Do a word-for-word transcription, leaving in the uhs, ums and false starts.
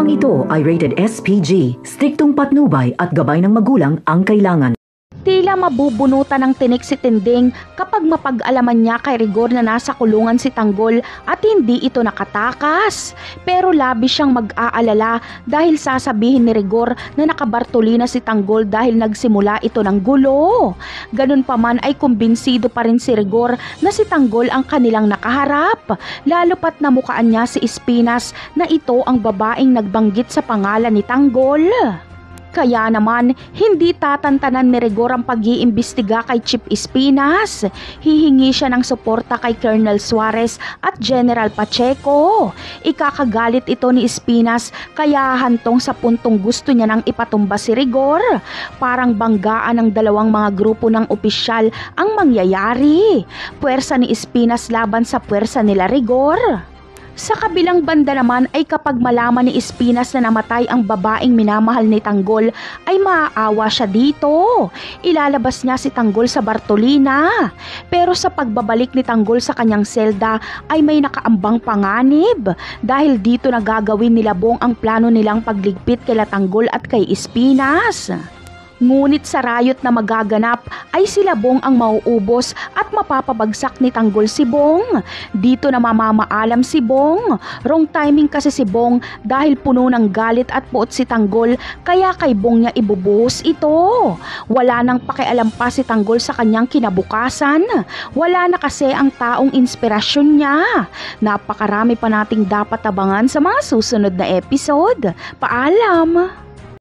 Programang ito ay rated S P G. Striktong patnubay at gabay ng magulang ang kailangan. Tila mabubunutan ng tinik si Tinding kapag mapag-alaman niya kay Rigor na nasa kulungan si Tanggol at hindi ito nakatakas. Pero labis siyang mag-aalala dahil sasabihin ni Rigor na nakabartolina si Tanggol dahil nagsimula ito ng gulo. Ganun pa man ay kumbinsido pa rin si Rigor na si Tanggol ang kanilang nakaharap. Lalo pat namukaan niya si Espinas na ito ang babaeng nagbanggit sa pangalan ni Tanggol. Kaya naman, hindi tatantanan ni Rigor ang pag-iimbestiga kay Chief Espinas. Hihingi siya ng suporta kay Colonel Suarez at General Pacheco. Ikakagalit ito ni Espinas kaya hantong sa puntong gusto niya nang ipatumba si Rigor. Parang banggaan ng dalawang mga grupo ng opisyal ang mangyayari. Puwersa ni Espinas laban sa puwersa nila Rigor. Sa kabilang banda naman ay kapag malaman ni Espinas na namatay ang babaeng minamahal ni Tanggol ay maaawa siya dito. Ilalabas niya si Tanggol sa Bartolina. Pero sa pagbabalik ni Tanggol sa kanyang selda ay may nakaambang panganib. Dahil dito na gagawin nila Bong ang plano nilang pagligpit kay Tanggol at kay Espinas. Ngunit sa rayot na magaganap ay sila Bong ang mauubos at mapapabagsak ni Tanggol si Bong. Dito na mamamaalam si Bong. Wrong timing kasi si Bong dahil puno ng galit at puot si Tanggol kaya kay Bong niya ibubuhos ito. Wala nang pakialam pa si Tanggol sa kanyang kinabukasan. Wala na kasi ang taong inspirasyon niya. Napakarami pa nating dapat abangan sa mga susunod na episode. Paalam!